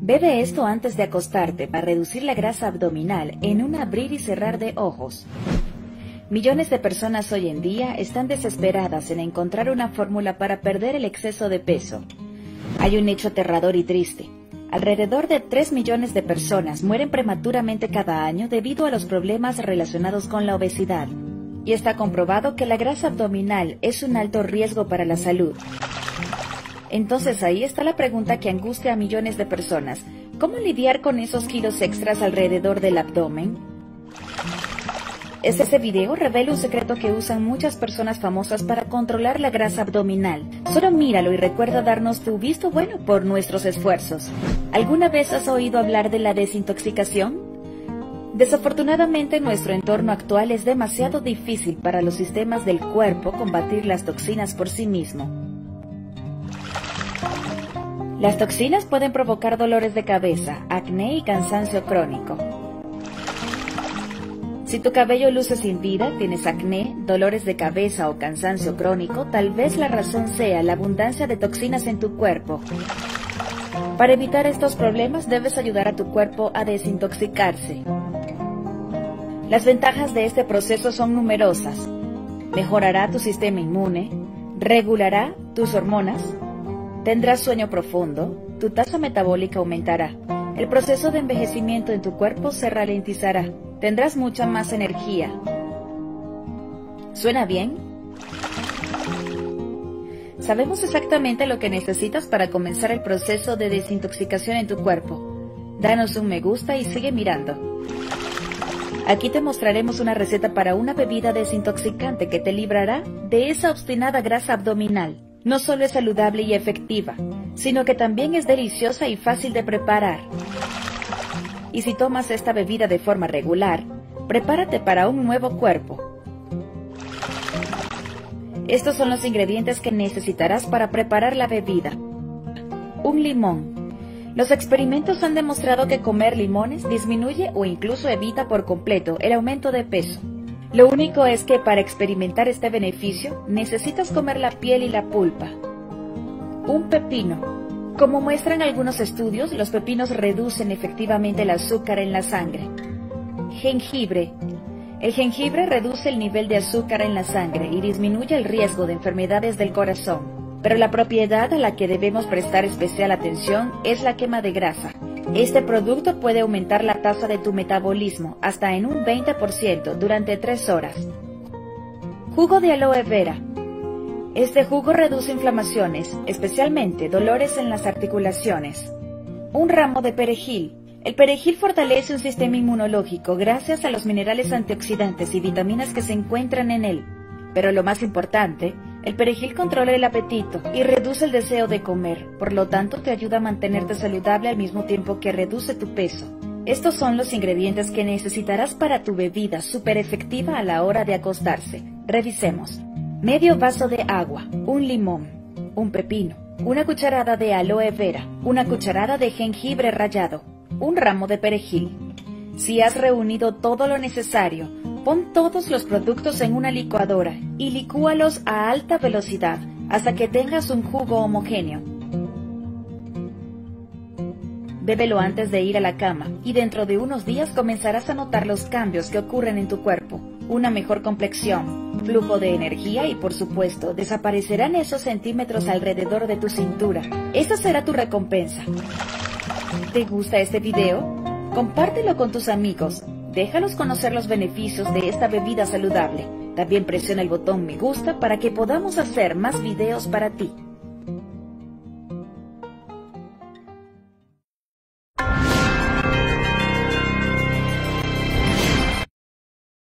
Bebe esto antes de acostarte para reducir la grasa abdominal en un abrir y cerrar de ojos. Millones de personas hoy en día están desesperadas en encontrar una fórmula para perder el exceso de peso. Hay un hecho aterrador y triste. Alrededor de 3 millones de personas mueren prematuramente cada año debido a los problemas relacionados con la obesidad. Y está comprobado que la grasa abdominal es un alto riesgo para la salud. Entonces ahí está la pregunta que angustia a millones de personas. ¿Cómo lidiar con esos kilos extras alrededor del abdomen? Este video revela un secreto que usan muchas personas famosas para controlar la grasa abdominal. Solo míralo y recuerda darnos tu visto bueno por nuestros esfuerzos. ¿Alguna vez has oído hablar de la desintoxicación? Desafortunadamente, nuestro entorno actual es demasiado difícil para los sistemas del cuerpo combatir las toxinas por sí mismo. Las toxinas pueden provocar dolores de cabeza, acné y cansancio crónico. Si tu cabello luce sin vida, tienes acné, dolores de cabeza o cansancio crónico, tal vez la razón sea la abundancia de toxinas en tu cuerpo. Para evitar estos problemas, debes ayudar a tu cuerpo a desintoxicarse. Las ventajas de este proceso son numerosas. Mejorará tu sistema inmune, regulará tus hormonas, tendrás sueño profundo, tu tasa metabólica aumentará, el proceso de envejecimiento en tu cuerpo se ralentizará, tendrás mucha más energía. ¿Suena bien? Sabemos exactamente lo que necesitas para comenzar el proceso de desintoxicación en tu cuerpo. Danos un me gusta y sigue mirando. Aquí te mostraremos una receta para una bebida desintoxicante que te librará de esa obstinada grasa abdominal. No solo es saludable y efectiva, sino que también es deliciosa y fácil de preparar. Y si tomas esta bebida de forma regular, prepárate para un nuevo cuerpo. Estos son los ingredientes que necesitarás para preparar la bebida. Un limón. Los experimentos han demostrado que comer limones disminuye o incluso evita por completo el aumento de peso. Lo único es que para experimentar este beneficio necesitas comer la piel y la pulpa. Un pepino. Como muestran algunos estudios, los pepinos reducen efectivamente el azúcar en la sangre. Jengibre. El jengibre reduce el nivel de azúcar en la sangre y disminuye el riesgo de enfermedades del corazón. Pero la propiedad a la que debemos prestar especial atención es la quema de grasa. Este producto puede aumentar la tasa de tu metabolismo hasta en un 20% durante 3 horas. Jugo de aloe vera. Este jugo reduce inflamaciones, especialmente dolores en las articulaciones. Un ramo de perejil. El perejil fortalece un sistema inmunológico gracias a los minerales antioxidantes y vitaminas que se encuentran en él. Pero lo más importante, el perejil controla el apetito y reduce el deseo de comer, por lo tanto te ayuda a mantenerte saludable al mismo tiempo que reduce tu peso. Estos son los ingredientes que necesitarás para tu bebida súper efectiva a la hora de acostarse. Revisemos. Medio vaso de agua, un limón, un pepino, una cucharada de aloe vera, una cucharada de jengibre rallado, un ramo de perejil. Si has reunido todo lo necesario, pon todos los productos en una licuadora y licúalos a alta velocidad hasta que tengas un jugo homogéneo. Bébelo antes de ir a la cama y dentro de unos días comenzarás a notar los cambios que ocurren en tu cuerpo. Una mejor complexión, flujo de energía y, por supuesto, desaparecerán esos centímetros alrededor de tu cintura. Esa será tu recompensa. ¿Te gusta este video? Compártelo con tus amigos. Déjalos conocer los beneficios de esta bebida saludable. También presiona el botón me gusta para que podamos hacer más videos para ti.